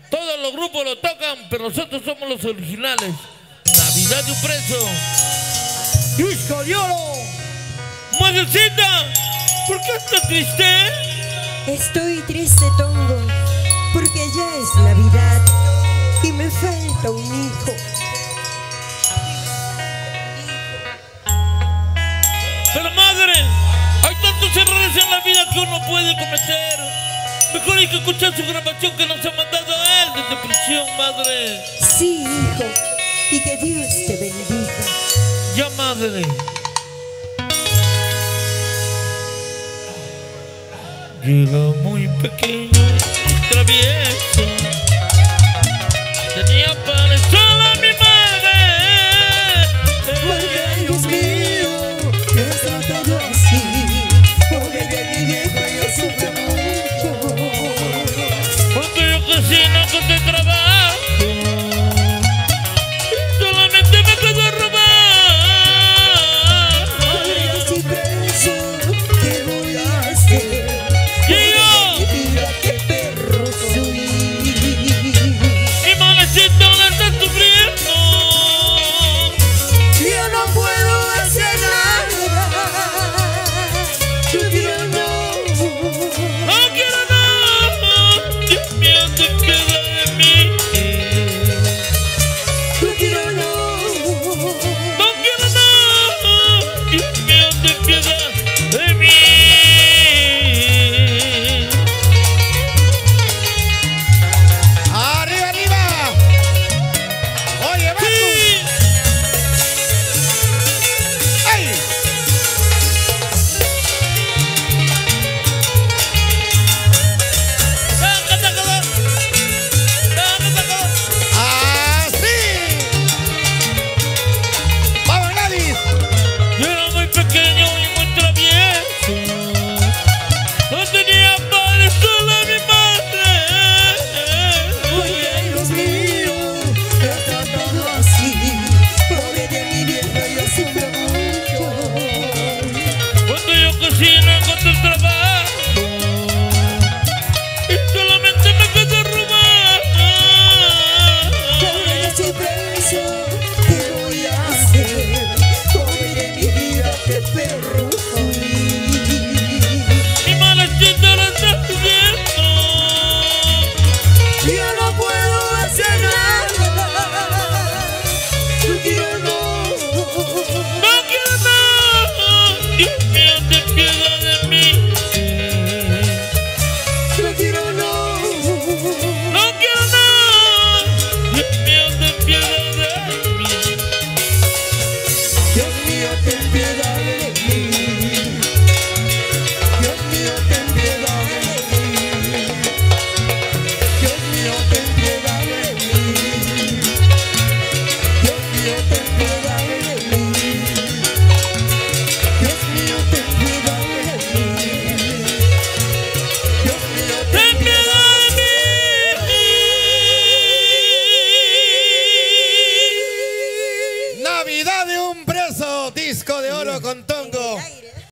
Todos los grupos lo tocan, pero nosotros somos los originales. Navidad de un preso. Luis Coriolo. Madrecita, ¿por qué estás triste? Estoy triste, Tongo, porque ya es Navidad y me falta un hijo. Pero madre, hay tantos errores en la vida que uno puede cometer. Mejor hay que escuchar su grabación que nos ha mandado a él desde prisión, madre. Sí, hijo, y que Dios te bendiga. Ya, madre. Llega muy pequeño y travieso. Tenía para sola mi madre. Porque Dios mío, me has tratado así. Pobre de mi viejo, yo sufro mucho. Cuando yo cocino, que te trabajo.